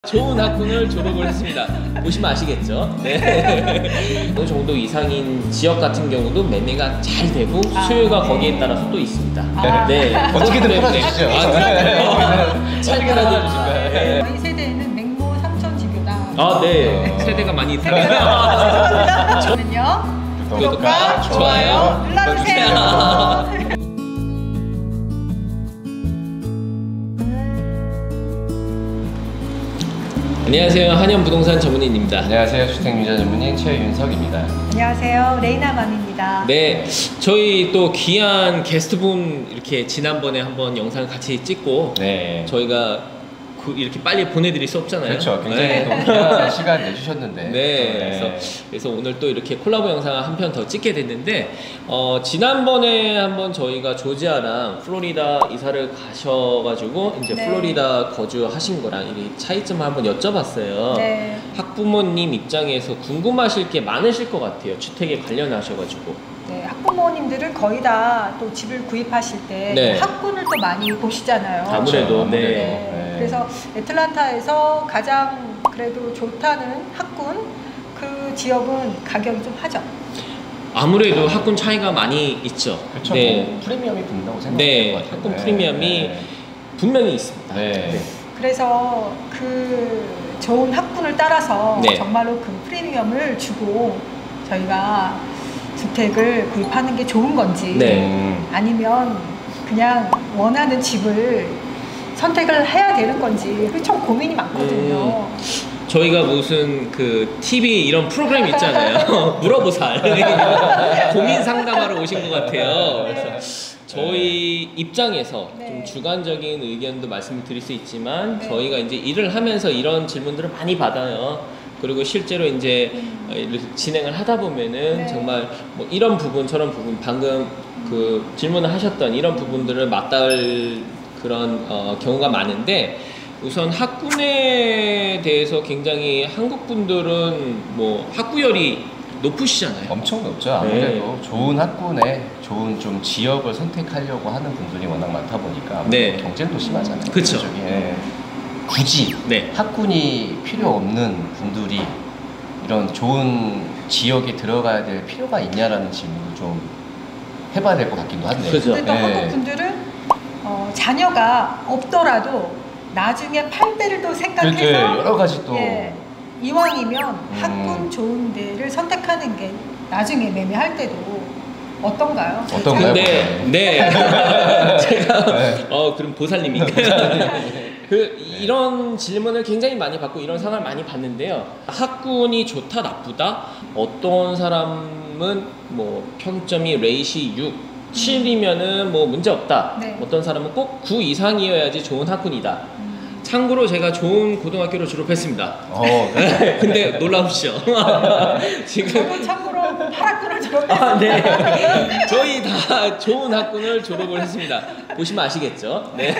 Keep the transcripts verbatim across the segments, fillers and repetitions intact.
좋은 학군을 졸업을 했습니다. 보시면 아시겠죠? 네. 어느 정도 이상인 지역 같은 경우도 매매가 잘 되고 수요가 거기에 따라서 또 있습니다. 아. 네. 어떻게든 풀어주시죠. 잘 풀어주시죠. 저희 세대에는 맹모 삼천 지교다. 아, 네. 세대가 많이 있다고요. 죄송합니다. 저는요. 구독과 좋아요 눌러주세요. 안녕하세요. 한현부동산 전문인입니다. 안녕하세요. 주택유자 전문인 최윤석입니다. 안녕하세요. 레이나맘입니다. 네, 저희 또 귀한 게스트분 이렇게 지난번에 한번 영상 같이 찍고 네. 저희가 그 이렇게 빨리 보내드릴 수 없잖아요. 그렇죠. 굉장히 네. 또 귀한 시간 내주셨는데. 네, 네. 그래서, 그래서 오늘 또 이렇게 콜라보 영상을 한 편 더 찍게 됐는데 어, 지난번에 한번 저희가 조지아랑 플로리다 이사를 가셔가지고 이제 네. 플로리다 거주하신 거랑 이 차이점을 한번 여쭤봤어요. 네. 학부모님 입장에서 궁금하실 게 많으실 것 같아요. 주택에 관련하셔가지고. 네, 학부모님들은 거의 다 또 집을 구입하실 때 네. 학군을 또 많이 보시잖아요. 아무래도, 네. 네. 네. 그래서 애틀란타에서 가장 그래도 좋다는 학군 그 지역은 가격이 좀 하죠. 아무래도 학군 차이가 많이 있죠. 그렇죠. 네. 뭐 프리미엄이 붙는다고 생각해요. 네, 학군 프리미엄이 네. 분명히 있습니다. 네. 네. 그래서 그 좋은 학군을 따라서 네. 정말로 그 프리미엄을 주고 저희가 주택을 구입하는 게 좋은 건지 네. 음. 아니면 그냥 원하는 집을 선택을 해야 되는 건지 그게 참 고민이 많거든요. 음. 저희가 무슨 그 티비 이런 프로그램 있잖아요. 물어보살. 고민 상담하러 오신 것 같아요. 그래서 저희 입장에서 네. 좀 주관적인 의견도 말씀을 드릴 수 있지만 네. 저희가 이제 일을 하면서 이런 질문들을 많이 받아요. 그리고 실제로 이제 음. 진행을 하다 보면은 네. 정말 뭐 이런 부분 저런 부분 방금 그 질문을 하셨던 이런 부분들을 맞닿을 그런 어, 경우가 많은데 우선 학군에 대해서 굉장히 한국 분들은 뭐 학구열이 높으시잖아요. 엄청 높죠. 아무래도 네. 좋은 학군에 좋은 좀 지역을 선택하려고 하는 분들이 워낙 많다 보니까 네. 경쟁도 심하잖아요. 그쵸. 그쪽이. 예. 굳이 네. 학군이 필요 없는 분들이 이런 좋은 지역에 들어가야 될 필요가 있냐라는 질문을 좀 해봐야 될 것 같기도 한데. 그죠. 근데 또 네. 한국 분들은 어, 자녀가 없더라도 나중에 팔 때를 또 생각해서 네, 여러 가지 또 예, 이왕이면 음. 학군 좋은 데를 선택하는 게 나중에 매매할 때도 어떤가요? 어떤가요? 근데 네. 제가 네. 어 그럼 보살님인가요? 그 이런 질문을 굉장히 많이 받고 이런 상황을 많이 봤는데요. 학군이 좋다 나쁘다? 어떤 사람은 뭐 평점이 레이시 육, 칠이면은 뭐 문제 없다. 네. 어떤 사람은 꼭 구 이상이어야지 좋은 학군이다. 음. 참고로 제가 좋은 고등학교를 졸업했습니다. 어, 근데 놀라우시죠? 지금 저도 참고로 팔학군을 졸업했어요. 아, 네. 저희 다 좋은 학군을 졸업을 했습니다. 보시면 아시겠죠? 네.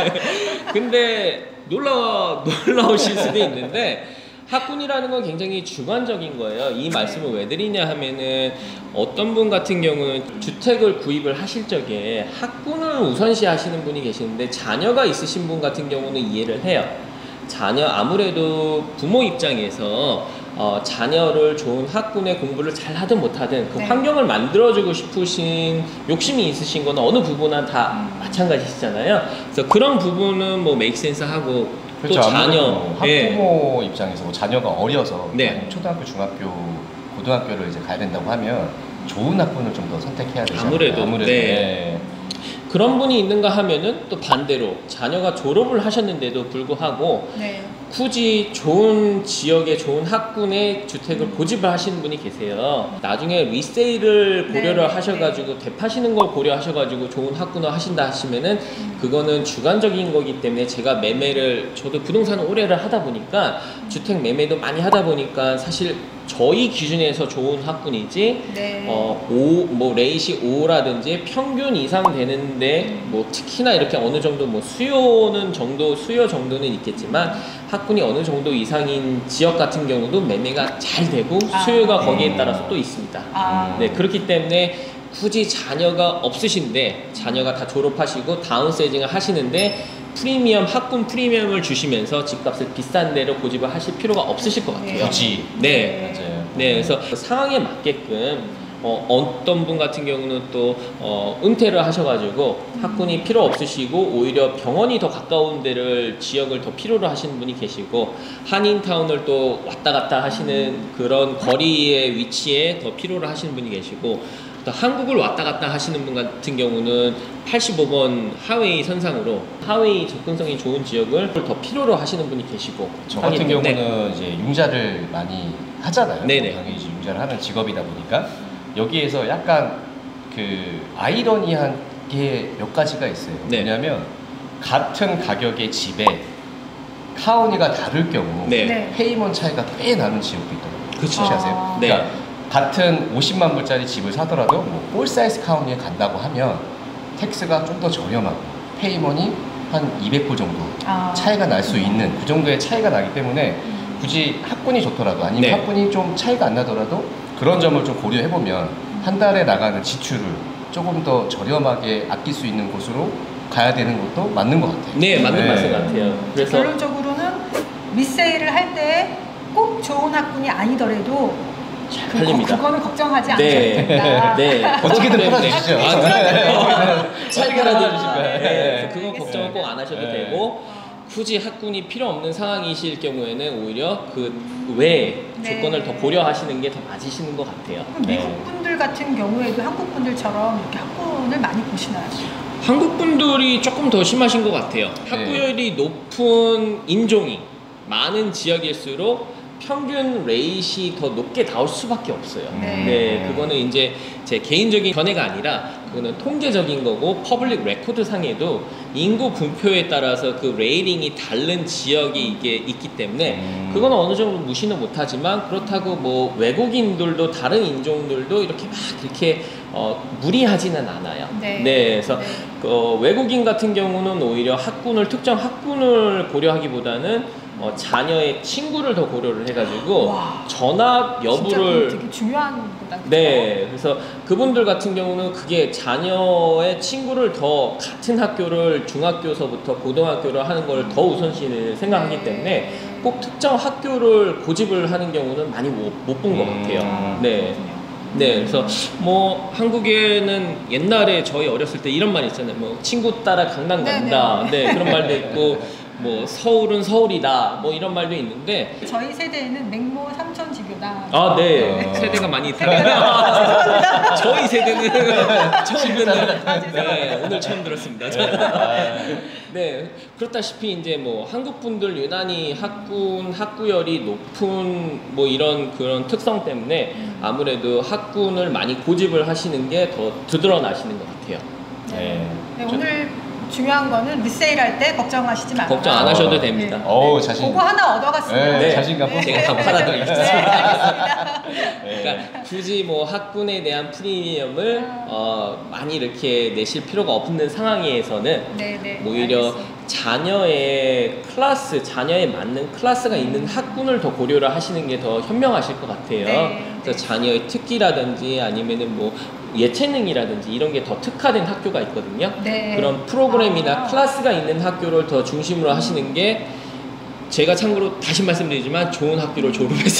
근데 놀라, 놀라우실 수도 있는데, 학군이라는 건 굉장히 주관적인 거예요. 이 말씀을 왜 드리냐 하면은, 어떤 분 같은 경우는 주택을 구입을 하실 적에 학군을 우선시 하시는 분이 계시는데, 자녀가 있으신 분 같은 경우는 이해를 해요. 자녀, 아무래도 부모 입장에서 어, 자녀를 좋은 학군에 공부를 잘 하든 못하든 그 네. 환경을 만들어주고 싶으신 욕심이 있으신 건 어느 부분은 다 음. 마찬가지시잖아요. 그래서 그런 부분은 뭐 메이크 센스 하고 그렇죠. 또 자녀, 아무래도 예. 학부모 입장에서 뭐 자녀가 어려서 네. 초등학교, 중학교, 고등학교를 이제 가야 된다고 하면 좋은 학군을 좀 더 선택해야 되잖아요. 아무래도, 아무래도 네. 네. 그런 분이 있는가 하면은 또 반대로 자녀가 졸업을 하셨는데도 불구하고 네. 굳이 좋은 지역에 좋은 학군에 주택을 고집을 하시는 분이 계세요. 나중에 리세일을 고려를 네, 하셔가지고 되파시는 걸 고려하셔가지고 좋은 학군을 하신다 하시면은 그거는 주관적인 거기 때문에 제가 매매를 저도 부동산을 오래를 하다 보니까 주택 매매도 많이 하다 보니까 사실 저희 기준에서 좋은 학군이지 네. 어, 오, 뭐 레이시 오라든지 평균 이상 되는데 뭐 특히나 이렇게 어느 정도 뭐 수요는 정도 수요 정도는 있겠지만 학군이 어느 정도 이상인 지역 같은 경우도 매매가 잘 되고 아, 수요가 네. 거기에 따라서 또 있습니다. 아, 네, 그렇기 때문에 굳이 자녀가 없으신데 자녀가 다 졸업하시고 다운세징을 하시는데 프리미엄 학군 프리미엄을 주시면서 집값을 비싼 데로 고집을 하실 필요가 없으실 것 같아요. 굳이. 네. 맞아요. 네, 그래서 상황에 맞게끔 어, 어떤 분 같은 경우는 또 어, 은퇴를 하셔가지고 학군이 필요 없으시고 오히려 병원이 더 가까운 데를 지역을 더 필요로 하시는 분이 계시고 한인타운을 또 왔다 갔다 하시는 그런 거리의 위치에 더 필요로 하시는 분이 계시고 또 한국을 왔다 갔다 하시는 분 같은 경우는 팔십오 번 하웨이 선상으로 하웨이 접근성이 좋은 지역을 더 필요로 하시는 분이 계시고 저 같은 하기 때문에 경우는 이제 융자를 많이 하잖아요. 네네. 당연히 이제 융자를 하는 직업이다 보니까 여기에서 약간 그 아이러니한 게 몇 가지가 있어요. 네. 왜냐하면 같은 가격의 집에 카운티가 다를 경우 네. 네. 페이먼 차이가 꽤 나는 지역도 있더라고요. 그쵸. 혹시 아세요? 아. 네. 그러니까 같은 오십만 불짜리 집을 사더라도 뭐볼 사이즈 카운티에 간다고 하면 텍스가 좀 더 저렴하고 페이먼이 한 이백 불 정도 아. 차이가 날 수 있는 그 정도의 차이가 나기 때문에 굳이 학군이 좋더라도 아니면 네. 학군이 좀 차이가 안 나더라도 그런 점을 좀 고려해보면 한 달에 나가는 지출을 조금 더 저렴하게 아낄 수 있는 곳으로 가야 되는 것도 맞는 것 같아요. 네, 맞는 네. 말씀 같아요. 그래서 결론적으로는 미세일을 할 때 꼭 좋은 학군이 아니더라도 잘 그, 팔립니다. 그거는 걱정하지 않아도 네. 된다. 네. 어떻게든 네. 팔아주시죠. 아, 그럼요. 잘 어떻게든 팔아주실 팔아주실 거예요. 거예요. 네. 네. 그건 걱정은 꼭 안 하셔도 네. 되고 굳이 학군이 필요 없는 상황이실 경우에는 오히려 그 외에 네. 조건을 더 고려하시는 게 더 맞으시는 것 같아요. 그럼 네. 미국 분들 같은 경우에도 한국 분들처럼 이렇게 학군을 많이 보시나요? 한국 분들이 조금 더 심하신 것 같아요. 네. 학구열이 높은 인종이 많은 지역일수록 평균 레이시 더 높게 나올 수밖에 없어요. 네. 네, 그거는 이제 제 개인적인 견해가 아니라 그거는 통계적인 거고 퍼블릭 레코드 상에도 인구 분포에 따라서 그 레이팅이 다른 지역이 이게 있기 때문에 음. 그거는 어느 정도 무시는 못하지만 그렇다고 뭐 외국인들도 다른 인종들도 이렇게 막 이렇게 어, 무리하지는 않아요. 네. 그래서 네. 어, 외국인 같은 경우는 오히려 학군을 특정 학군을 고려하기보다는 어, 자녀의 친구를 더 고려를 해가지고 와. 전학 진짜 여부를 그거 되게 중요한 거다. 그죠? 네, 그래서 그분들 같은 경우는 그게 자녀의 친구를 더 같은 학교를 중학교서부터 고등학교를 하는 걸 더 우선시를 생각하기 네. 때문에 꼭 특정 학교를 고집을 하는 경우는 많이 못 본 것 같아요. 아, 네. 그렇군요. 네, 그래서 뭐 한국에는 옛날에 저희 어렸을 때 이런 말 있잖아요. 뭐 친구 따라 강남 간다. 네, 네, 그런 말도 있고 뭐 서울은 서울이다. 뭐 이런 말도 있는데 저희 세대에는 맹모 삼천 지교다. 아, 네. 어. 세대가 많이 다르다. 저희 세대는 처음 듣는. 아, 네, 오늘 처음 들었습니다. 네, 그렇다시피 이제 뭐 한국 분들 유난히 학군 학구열이 높은 뭐 이런 그런 특성 때문에 아무래도 학군을 많이 고집을 하시는 게 더 드러나시는 것 같아요. 네. 네, 오늘 중요한 거는 리세일 할 때 걱정하시지 말아요. 걱정 안 하셔도 됩니다. 네. 어우, 자신. 그거 하나 얻어갔습니다. 네, 자신감 네. 제가 다 네, 팔아드리겠습니다. 네. 그러니까 굳이 뭐 학군에 대한 프리미엄을 어, 많이 이렇게 내실 필요가 없는 상황에서는 네, 네. 오히려 알겠습니다. 자녀의 클래스, 자녀에 맞는 클래스가 있는 학군을 더 고려를 하시는 게 더 현명하실 것 같아요. 네, 그래서 네. 자녀의 특기라든지 아니면은 뭐 예체능이라든지 이런 게 더 특화된 학교가 있거든요. 네. 그런 프로그램이나 아. 클래스가 있는 학교를 더 중심으로 하시는 게 제가 참고로 다시 말씀드리지만 좋은 학교를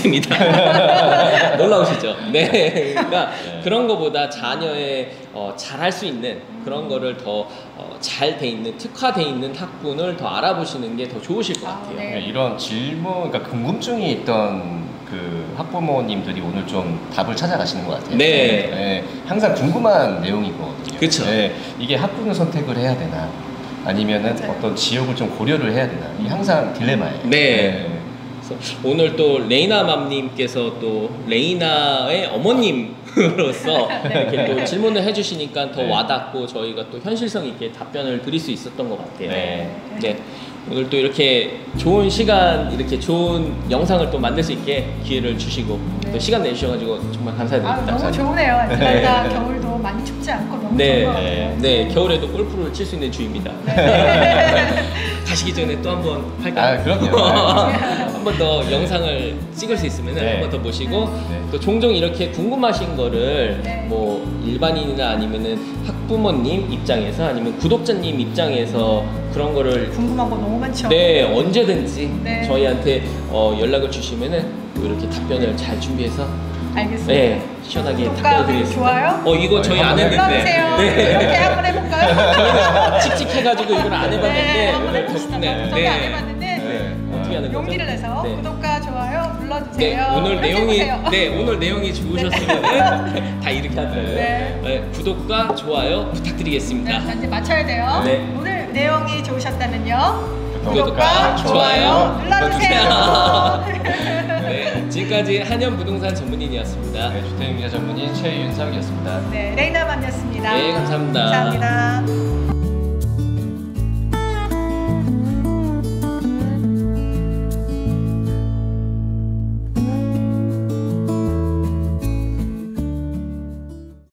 졸업했습니다. 놀라우시죠? 네. 그러니까 네. 그런 거보다 자녀의 어, 잘할 수 있는 그런 거를 더 잘 돼 있는 특화돼 있는 학군을 더 알아보시는 게 더 좋으실 것 아, 같아요. 네. 이런 질문, 그러니까 궁금증이 있던 그 학부모님들이 오늘 좀 답을 찾아가시는 것 같아요. 네. 네, 항상 궁금한 내용이거든요. 그쵸. 네, 이게 학군을 선택을 해야 되나, 아니면은 맞아요. 어떤 지역을 좀 고려를 해야 되나, 이게 항상 딜레마예요. 네. 그래서 오늘 또 레이나 맘님께서 또 레이나의 어머님으로서 이렇게 또 질문을 해주시니까 더 네. 와닿고 저희가 또 현실성 있게 답변을 드릴 수 있었던 것 같아요. 네. 네. 오늘 또 이렇게 좋은 시간, 이렇게 좋은 영상을 또 만들 수 있게 기회를 주시고 네. 또 시간 내주셔가지고 정말 아, 감사드립니다. 너무 좋으네요. 아틀란타 겨울도 많이 춥지 않고 너무 네, 좋은 것 네, 같아요. 네, 겨울에도 골프를 칠 수 있는 주입니다. 네. 가시기 전에 또 한 번 할까요? 아, 그럼요. 아, 한 번 더 영상을 찍을 수 있으면 네. 한 번 더 모시고 네. 또 종종 이렇게 궁금하신 거를 네. 뭐 일반인이나 아니면은 학부모님 입장에서 아니면 구독자님 입장에서 그런 거를 궁금한 거 너무 많죠. 네 언제든지 네. 저희한테 어, 연락을 주시면은 또 이렇게 답변을 잘 준비해서 알겠습니다. 네 시원하게 구독과 답변드리겠습니다. 좋아요? 어 이거 저희 안 했는데. 눌러주세요. 네. 이렇게 한번 해볼까요? 저희는 칙칙해가지고 이걸 안 해봤는데 네, 한번 오늘 해봅시다. 덕분에 저도 안 해봤는데 네. 어떻게 하는 거죠? 용기를 내서 네. 구독과 좋아요 네, 눌러주세요. 오늘 이렇게 내용이 해보세요. 네 오늘 내용이 좋으셨으면 다 이렇게 하더라고요. 네. 네, 구독과 좋아요 부탁드리겠습니다. 네, 자, 이제 맞춰야 돼요. 네. 오늘 내용이 좋으셨다면요. 구독과 좋아요 눌러주세요. 네, 지금까지 한연 부동산 전문인이었습니다. 네, 주택임대 전문인 최윤석이었습니다. 네, 레이나 만이었습니다. 네, 감사합니다. 감사합니다.